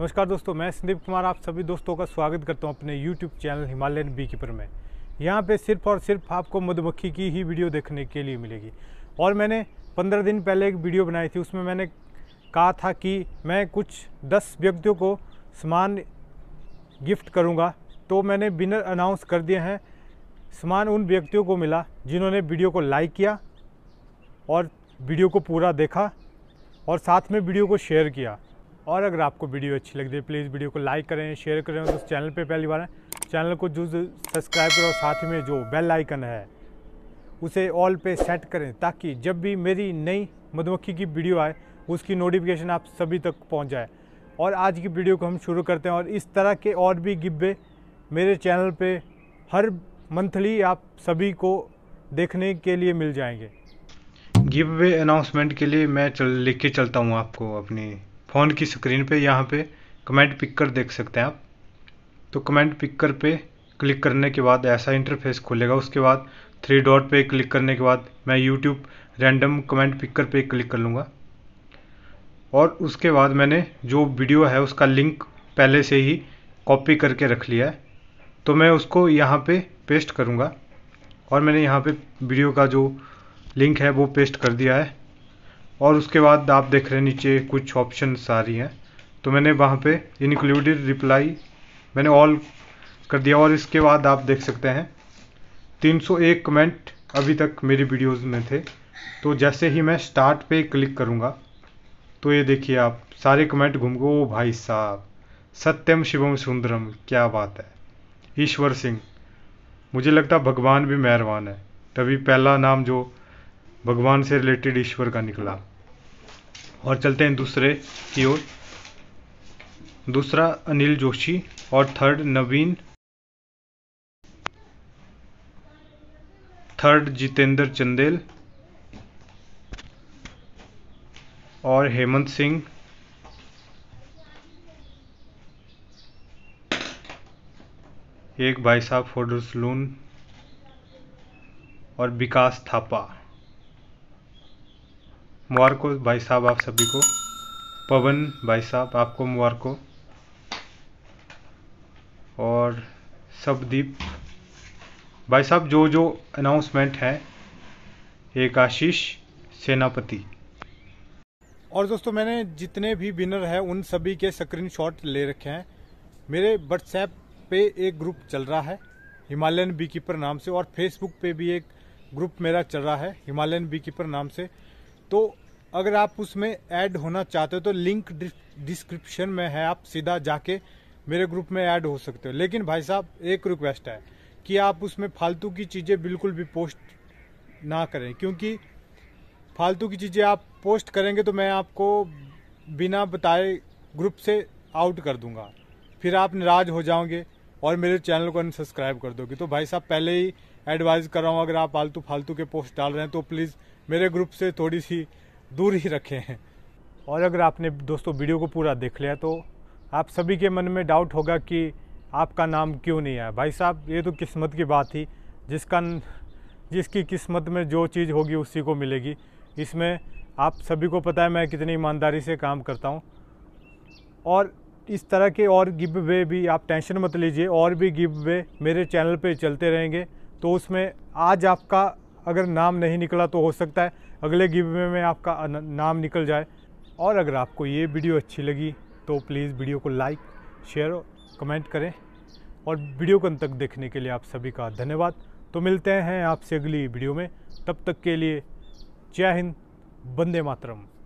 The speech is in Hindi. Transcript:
नमस्कार दोस्तों, मैं संदीप कुमार आप सभी दोस्तों का स्वागत करता हूं अपने YouTube channel Himalayan bee keeper में। यहां पे सिर्फ और सिर्फ आपको मधुमक्खी की ही वीडियो देखने के लिए मिलेगी। और मैंने 15 दिन पहले एक वीडियो बनाई थी, उसमें मैंने कहा था कि मैं कुछ 10 व्यक्तियों को सामान गिफ्ट करूँगा। तो मैंने विनर अनाउंस कर दिए हैं। सामान उन व्यक्तियों को मिला जिन्होंने वीडियो को लाइक किया और वीडियो को पूरा देखा और साथ में वीडियो को शेयर किया। और अगर आपको वीडियो अच्छी लग रही है प्लीज़ वीडियो को लाइक करें, शेयर करें। और उस चैनल पे पहली बार है चैनल को जो सब्सक्राइब करें और साथ में जो बेल आइकन है उसे ऑल पे सेट करें, ताकि जब भी मेरी नई मधुमक्खी की वीडियो आए उसकी नोटिफिकेशन आप सभी तक पहुंच जाए। और आज की वीडियो को हम शुरू करते हैं। और इस तरह के और भी गिब्बे मेरे चैनल पे हर मंथली आप सभी को देखने के लिए मिल जाएंगे। गिव अनाउंसमेंट के लिए मैं लिख के चलता हूँ आपको अपनी फ़ोन की स्क्रीन पे। यहाँ पे कमेंट पिकर देख सकते हैं आप। तो कमेंट पिकर पे क्लिक करने के बाद ऐसा इंटरफेस खुलेगा। उसके बाद 3 डॉट पे क्लिक करने के बाद मैं यूट्यूब रैंडम कमेंट पिकर पे क्लिक कर लूँगा। और उसके बाद मैंने जो वीडियो है उसका लिंक पहले से ही कॉपी करके रख लिया है, तो मैं उसको यहाँ पे पेस्ट करूँगा। और मैंने यहाँ पे वीडियो का जो लिंक है वो पेस्ट कर दिया है। और उसके बाद आप देख रहे हैं नीचे कुछ ऑप्शंस आ रही हैं, तो मैंने वहाँ पे इंक्लूडेड रिप्लाई मैंने ऑल कर दिया। और इसके बाद आप देख सकते हैं 301 कमेंट अभी तक मेरी वीडियोस में थे। तो जैसे ही मैं स्टार्ट पे क्लिक करूँगा तो ये देखिए आप सारे कमेंट घूम गए। ओ भाई साहब, सत्यम शिवम सुंदरम, क्या बात है। ईश्वर सिंह, मुझे लगता भगवान भी मेहरबान है, तभी पहला नाम जो भगवान से रिलेटेड ईश्वर का निकला। और चलते हैं दूसरे की ओर। दूसरा अनिल जोशी और थर्ड नवीन, थर्ड जितेंद्र चंदेल और हेमंत सिंह, एक भाई साहब फोडर सलून और विकास थापा। मुबारक हो भाई साहब आप सभी को। पवन भाई साहब आपको मुबारक हो। और सबदीप भाई साहब जो जो अनाउंसमेंट है, एक आशीष सेनापति। और दोस्तों मैंने जितने भी विनर हैं उन सभी के स्क्रीनशॉट ले रखे हैं। मेरे व्हाट्सएप पे एक ग्रुप चल रहा है हिमालयन बी कीपर नाम से, और फेसबुक पे भी एक ग्रुप मेरा चल रहा है हिमालयन बी कीपर नाम से। तो अगर आप उसमें ऐड होना चाहते हो तो लिंक डिस्क्रिप्शन में है, आप सीधा जाके मेरे ग्रुप में ऐड हो सकते हो। लेकिन भाई साहब एक रिक्वेस्ट है कि आप उसमें फालतू की चीज़ें बिल्कुल भी पोस्ट ना करें, क्योंकि फालतू की चीज़ें आप पोस्ट करेंगे तो मैं आपको बिना बताए ग्रुप से आउट कर दूंगा, फिर आप नाराज़ हो जाओगे और मेरे चैनल को अनसब्सक्राइब कर दोगे। तो भाई साहब पहले ही एडवाइस कर रहा हूँ, अगर आप फालतू के पोस्ट डाल रहे हैं तो प्लीज़ मेरे ग्रुप से थोड़ी सी दूर ही रखें हैं। और अगर आपने दोस्तों वीडियो को पूरा देख लिया तो आप सभी के मन में डाउट होगा कि आपका नाम क्यों नहीं आया। भाई साहब ये तो किस्मत की बात थी, जिसकी किस्मत में जो चीज़ होगी उसी को मिलेगी। इसमें आप सभी को पता है मैं कितनी ईमानदारी से काम करता हूँ। और इस तरह के और गिव वे भी आप टेंशन मत लीजिए, और भी गिव वे मेरे चैनल पे चलते रहेंगे। तो उसमें आज आपका अगर नाम नहीं निकला तो हो सकता है अगले गिव वे में आपका नाम निकल जाए। और अगर आपको ये वीडियो अच्छी लगी तो प्लीज़ वीडियो को लाइक, शेयर, कमेंट करें। और वीडियो को अंत तक देखने के लिए आप सभी का धन्यवाद। तो मिलते हैं आपसे अगली वीडियो में, तब तक के लिए जय हिंद, वंदे मातरम।